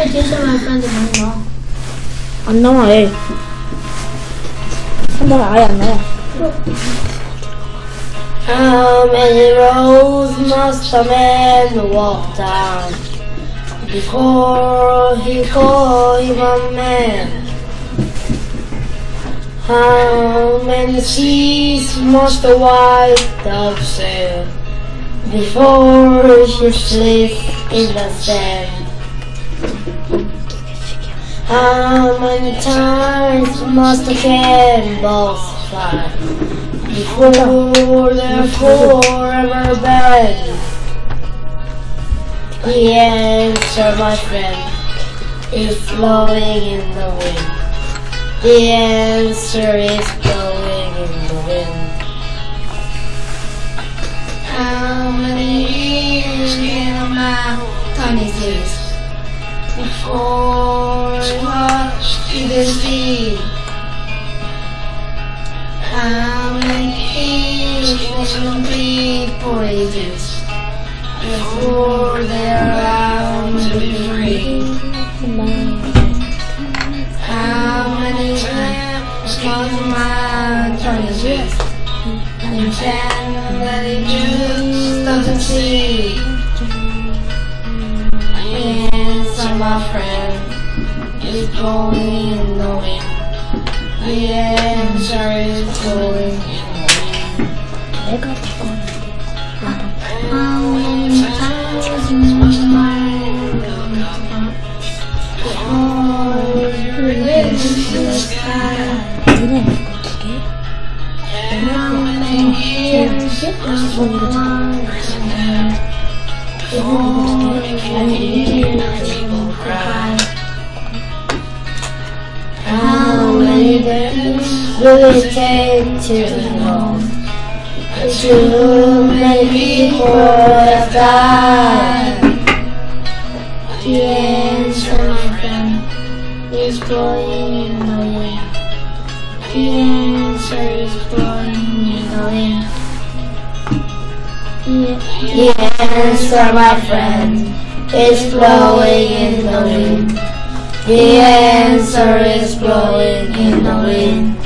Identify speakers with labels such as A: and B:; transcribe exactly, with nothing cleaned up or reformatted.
A: 근데 진짜 my friend 안 나와.
B: 안 나와, 얘. 한 번 아예 안 나와.
C: How many roads must a man walk down before he call him a man? How many seas must a white dove sail before she sleeps in the sand? How many times must the cannonballs fly before they're forever buried? The answer, my friend, is blowing in the wind. The answer is blowing in the wind.
A: How many years in a mountain is this before it washed in the sea? How many years in people is this before they're allowed to be free? How many times must a mountain is this and pretend that it just doesn't see? The answer, my friend, is blowing in the wind. The answer is blowing in the wind. How many times must my come before it releases the sky? How many years must one pretend before it can hear people cry? How many days will it take to know that too many people have died? The answer, my friend, is blowing in the wind. The answer is blowing in the wind. The answer, my friend, is blowing in the wind. The answer is blowing in the wind.